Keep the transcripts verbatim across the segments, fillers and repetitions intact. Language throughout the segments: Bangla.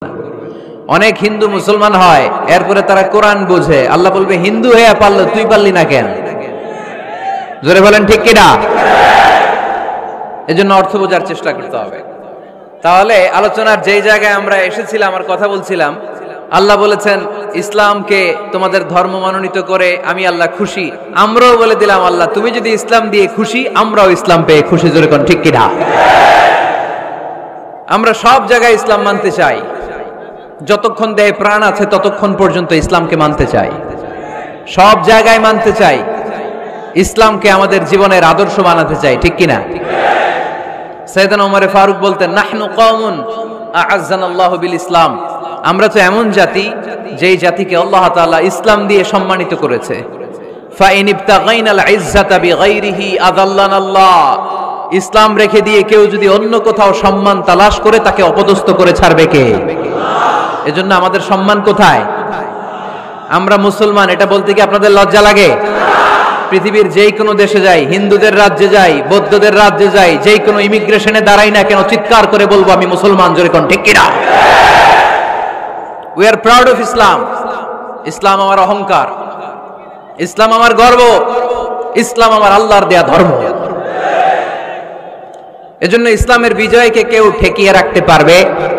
অনেক হিন্দু মুসলমান হয়, এরপরে তারা কোরআন বোঝে, আল্লাহ বলবে হিন্দু হয়ে পারলো, তুই পারলি না কেন? জোরে বলেন ঠিক কিনা? এজন্য অর্থ বোঝার চেষ্টা করতে হবে। তাহলে আলোচনার যেই জায়গায় আমরা এসেছিলাম আর কথা বলছিলাম, আল্লাহ বলেছেন ইসলামকে তোমাদের ধর্ম মনোনীত করে আমি আল্লাহ খুশি। আমরাও বলে দিলাম আল্লাহ তুমি যদি ইসলাম দিয়ে খুশি, আমরাও ইসলাম পেয়ে খুশি। জোরে কোন ঠিক কিনা? আমরা সব জায়গায় ইসলাম মানতে চাই, যতক্ষণ দেহে প্রাণ আছে ততক্ষণ পর্যন্ত ইসলামকে মানতে চাই, সব জায়গায় মানতে চাই, ইসলামকে আমাদের জীবনের আদর্শ বানাতে চাই, ঠিক কিনা? সাইয়েদনা ওমর ফারুক বলতেন নাহনু কওমুন আ'আজ্জানাল্লাহু বিল ইসলাম, আমরা তো এমন জাতি যেই জাতিকে আল্লাহ তাআলা ইসলাম দিয়ে সম্মানিত করেছে। ফা ইন ইবতাগাইনাল ইজ্জাতা বিগাইরিহি আযাল্লানাল্লাহ, ইসলাম রেখে দিয়ে কেউ যদি অন্য কোথাও সম্মান তালাশ করে তাকে অপদস্থ করে ছাড়বে কে? এজন্য আমাদের সম্মান কোথায়? আমরা মুসলমান, এটা বলতে কি আপনাদের লজ্জা লাগে? পৃথিবীর যেই কোনো দেশে যাই, হিন্দুদের রাজ্যে যাই, বৌদ্ধদের রাজ্যে যাই, যেই কোনো ইমিগ্রেশনে দাঁড়াই না কেন, চিৎকার করে বলবো আমি মুসলমান। জোরে কোন ঠিক কিনা? We are proud of Islam. ইসলাম আমার অহংকার, ইসলাম আমার গর্ব, ইসলাম আমার আল্লাহর দেয়া ধর্ম। এজন্য ইসলামের বিজয়কে কেউ ঠেকিয়ে রাখতে পারবে?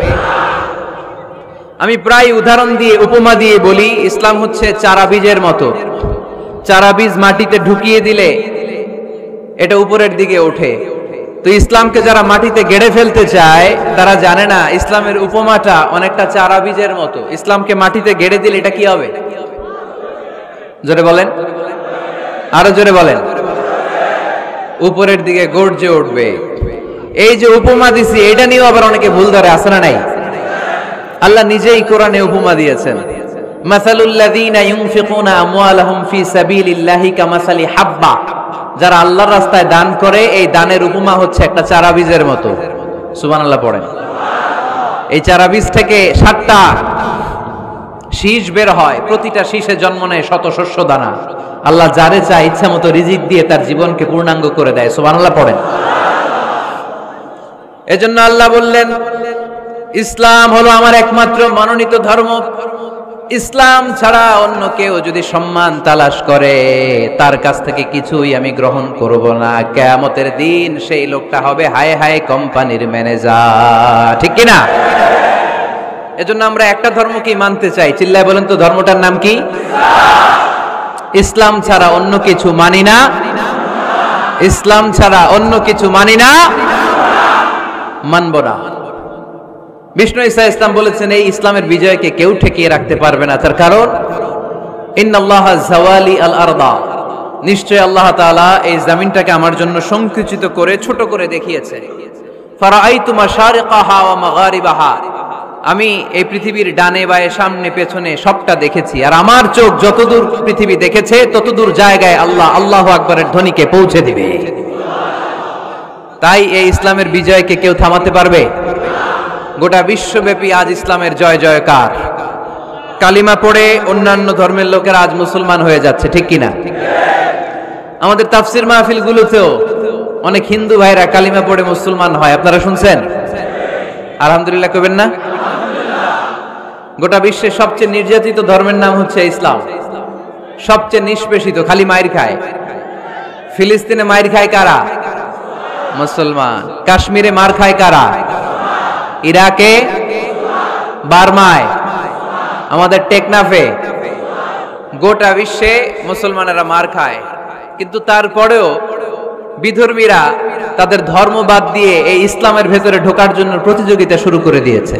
আমি প্রায় উদাহরণ দিয়ে, উপমা দিয়ে বলি, ইসলাম হচ্ছে চারা বীজের মতো। চারা বীজ মাটিতে ঢুকিয়ে দিলে এটা উপরের দিকে ওঠে। তো ইসলামকে যারা মাটিতে গেড়ে ফেলতে চায় তারা জানে না ইসলামের উপমাটা অনেকটা চারা বীজের মতো। ইসলামকে মাটিতে গেড়ে দিলে এটা কি হবে? জোরে বলেন, আরো জোরে বলেন। উপরের দিকে গর্জে উঠবে। এই যে উপমা দিছি, এটা নিয়েও আবার অনেকে ভুল ধরে, আছে না নাই? আল্লাহ নিজেই কোরআনে উপমা দিয়েছেন, মাসালুল লাযীনা ইউনফিকুনা আমওয়ালাহুম ফি সাবিলিল্লাহি কামাসালি হাব্বা, যারা আল্লাহর রাস্তায় দান করে এই দানের উপমা হচ্ছে একটা চারা বীজের মতো। সুবহানাল্লাহ পড়েন। এই চারা বীজ থেকে সাতটা শীষ বের হয়, প্রতিটা শীষে জন্ম নেয় শত শস্য দানা। আল্লাহ যারে চায় ইচ্ছা মতো রিজিক দিয়ে তার জীবনকে পূর্ণাঙ্গ করে দেয়। সুবহানাল্লাহ পড়েন। এজন্য আল্লাহ বললেন ইসলাম হলো আমার একমাত্র মনোনীত ধর্ম। ইসলাম ছাড়া অন্য কেউ যদি সম্মান তালাশ করে তার কাছ থেকে কিছুই আমি গ্রহণ করব না। কিয়ামতের দিন সেই লোকটা হবে হায় হায় কোম্পানির ম্যানেজার, ঠিক কিনা? এজন্য আমরা একটা ধর্মকেই মানতে চাই। চিল্লায় বলেন তো ধর্মটার নাম কি? ইসলাম ছাড়া অন্য কিছু মানি না, ইসলাম ছাড়া অন্য কিছু মানি না, মানব না। বিষ্ণু ঈসা ইসলাম বলেছেন এই ইসলামের বিজয়কে কেউ ঠেকিয়ে রাখতে পারবে না। তার কারণ ইন্নাল্লাহা যাওয়ালি আল আরদা, নিশ্চয় আল্লাহ তাআলা এই জমিনটাকে আমার জন্য সংকুচিত করে ছোট করে দেখিয়েছে। ফারাআইতু মাশারিকাহা ওয়া মাগারিবাহা, আমি এই পৃথিবীর ডানে বায়ে সামনে পেছনে সবটা দেখেছি, আর আমার চোখ যতদূর পৃথিবী দেখেছে ততদূর জায়গায় আল্লাহ আল্লাহু আকবারের ধ্বনিকে পৌঁছে দিবে। তাই এই ইসলামের বিজয়কে কেউ থামাতে পারবে? গোটা বিশ্বব্যাপী আজ ইসলামের জয় জয়কার। কালিমা পড়ে অন্যান্য ধর্মের লোকেরা আজ মুসলমান হয়ে যাচ্ছে, ঠিক কিনা? আমাদের তাফসির মাহফিলগুলোতেও অনেক হিন্দু ভাইরা কালিমা পড়ে মুসলমান হয়, আপনারা শুনছেন? আলহামদুলিল্লাহ কইবেন না? গোটা বিশ্বের সবচেয়ে নির্যাতিত ধর্মের নাম হচ্ছে ইসলাম, সবচেয়ে নিষ্পেষিত, খালি মাইর খায়। ফিলিস্তিনে মাইর খায় কারা? মুসলমান। কাশ্মীরে মার খায় কারা? ইরাকে, বার্মায়, আমাদের টেকনাফে, গোটা বিশ্বে মুসলমানেরা মার খায়। কিন্তু তারপরেও বিধর্মীরা তাদের ধর্ম বাদ দিয়ে এই ইসলামের ভেতরে ঢোকার জন্য প্রতিযোগিতা শুরু করে দিয়েছে।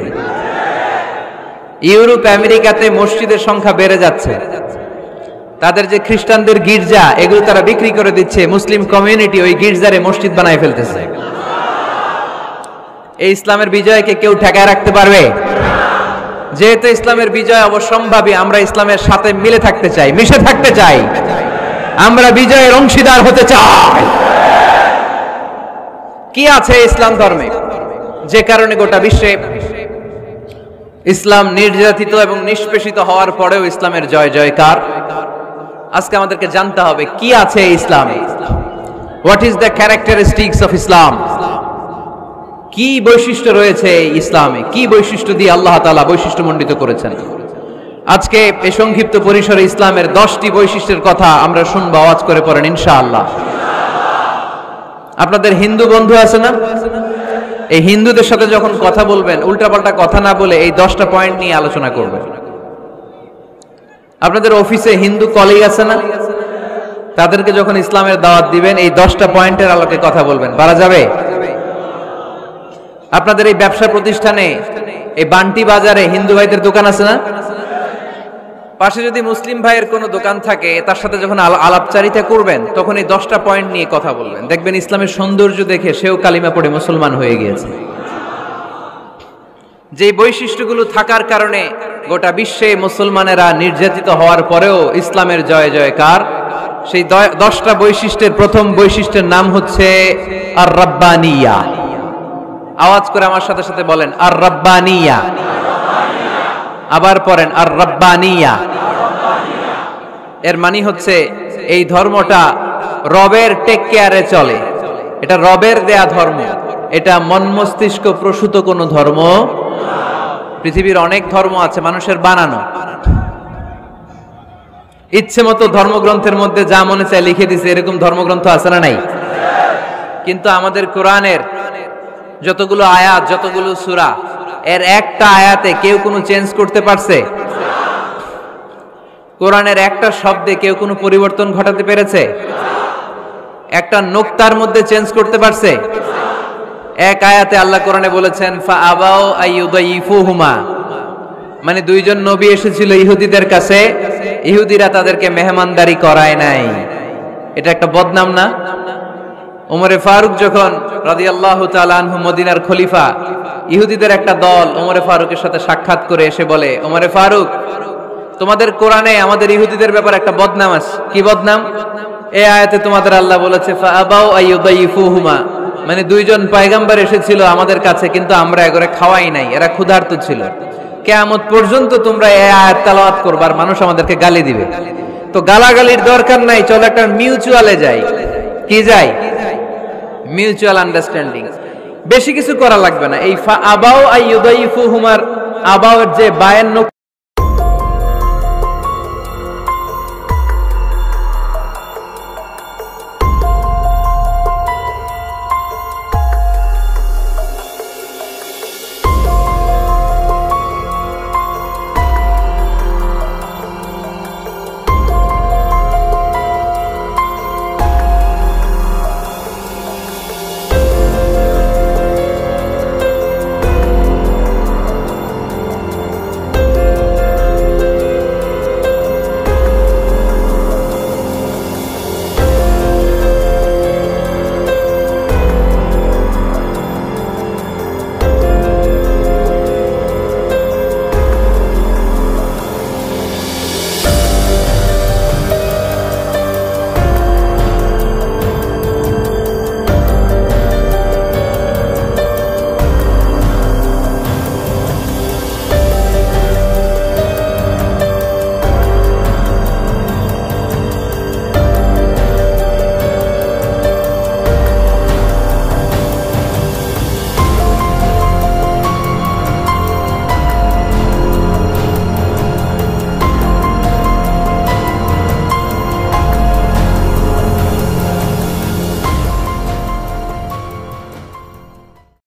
ইউরোপ আমেরিকাতে মসজিদের সংখ্যা বেড়ে যাচ্ছে। তাদের যে খ্রিস্টানদের গির্জা, এগুলো তারা বিক্রি করে দিচ্ছে, মুসলিম কমিউনিটি ওই গির্জারে মসজিদ বানায় ফেলতেছে। এই ইসলামের বিজয়কে কেউ ঠেকায় রাখতে পারবে? যেহেতু ইসলামের বিজয় অবশ্যম্ভাবী, আমরা ইসলামের সাথে মিলে থাকতে চাই, মিশে থাকতে চাই, আমরা বিজয়ের অংশীদার হতে চাই। কি আছে ইসলাম ধর্মে যে কারণে গোটা বিশ্বে ইসলাম নির্যাতিত এবং নিষ্পেষিত হওয়ার পরেও ইসলামের জয় জয়কার? আজকে আমাদেরকে জানতে হবে কি আছে ইসলামে। What is the characteristics of Islam? কি বৈশিষ্ট্য রয়েছে ইসলামে, কি বৈশিষ্ট্য দিয়ে আল্লাহ তাআলা বৈশিষ্ট্যমণ্ডিত করেছেন। আজকে এই সংক্ষিপ্ত পরিসরে ইসলামের দশটি বৈশিষ্ট্যের কথা আমরা শুনবো, আওয়াজ করে পড়েন ইনশাআল্লাহ। আপনাদের হিন্দু বন্ধু আছে না? এই হিন্দুদের সাথে যখন কথা বলবেন উল্টাপাল্টা কথা না বলে এই দশটা পয়েন্ট নিয়ে আলোচনা করবেন। আপনাদের অফিসে হিন্দু কলিগ আছে না? তাদেরকে যখন ইসলামের দাওয়াত দিবেন এই দশটা পয়েন্টের আলোকে কথা বলবেন, পারা যাবে? আপনাদের এই ব্যবসা প্রতিষ্ঠানে, এই বান্টি বাজারে হিন্দু ভাইদের দোকান আছে না? পাশে যদি মুসলিম ভাইয়ের কোনো দোকান থাকে তার সাথে যখন আলাপচারিতা করবেন তখন এই দশটা পয়েন্ট নিয়ে কথা বলবেন, দেখবেন ইসলামের সৌন্দর্য দেখে সেও কালিমা পড়ে মুসলমান হয়ে গিয়েছে। যে বৈশিষ্ট্যগুলো থাকার কারণে গোটা বিশ্বে মুসলমানেরা নির্যাতিত হওয়ার পরেও ইসলামের জয় জয়কার, সেই দশটা বৈশিষ্ট্যের প্রথম বৈশিষ্ট্যের নাম হচ্ছে আর রাব্বানিয়া। আওয়াজ করে আমার সাথে সাথে বলেন আর রাব্বানিয়া। আবার পড়েন আর রাব্বানিয়া। এর মানে হচ্ছে এই ধর্মটা রবের টেক কেয়ারে চলে, এটা রবের দেয়া ধর্ম, এটা মন মস্তিষ্ক প্রসূত কোনো ধর্ম। পৃথিবীর অনেক ধর্ম আছে মানুষের বানানো, ইচ্ছে মতো ধর্মগ্রন্থের মধ্যে যা মনে চায় লিখে দিছে, এরকম ধর্মগ্রন্থ আছে না নাই? কিন্তু আমাদের কোরআনের যতগুলো আয়াত, যতগুলো সূরা, এর একটা আয়াতে কেউ কোনো চেঞ্জ করতে পারছে? কোরআনের একটা শব্দে কেউ কোনো পরিবর্তন ঘটাতে পেরেছে? একটা নোক্তার মধ্যে চেঞ্জ করতে পারছে? এক আয়াতে আল্লাহ কোরআনে বলেছেন ফা আবাউ আইয়ুদাইফুহুমা, মানে দুইজন নবী এসেছিল ইহুদিদের কাছে, ইহুদিরা তাদেরকে মেহমানদারি করায় নাই। এটা একটা বদনাম না? ওমরে ফারুক যখন রাদিয়াল্লাহু তাআলা আনহু মদিনার খলিফা, ইহুদিদের একটা দল ওমরে ফারুকের সাথে সাক্ষাৎ করে এসে বলে, ওমরে ফারুক, তোমাদের কোরআনে আমাদের ইহুদিদের ব্যাপারে একটা বদনাম আছে। কি বদনাম? এই আয়াতে তোমাদের আল্লাহ বলেছে ফা আবাউ আইয়ুদাইফুহুমা, মানে দুইজন পয়গম্বর এসেছিল আমাদের কাছে কিন্তু আমরা এগরে খাওয়াই নাই, এরা ক্ষুধার্ত ছিল। কিয়ামত পর্যন্ত তোমরা এই আয়াত তেলাওয়াত করবে আর মানুষ আমাদেরকে গালি দিবে। তো গালাগালির দরকার নাই, চলো একটা মিউচুয়ালে যাই। কি যাই? Mutual understanding. বেশি কিছু করা লাগবে না। এই ফা আবাউ আইয়ুদাইফুহুমার আবাউর যে বায়ান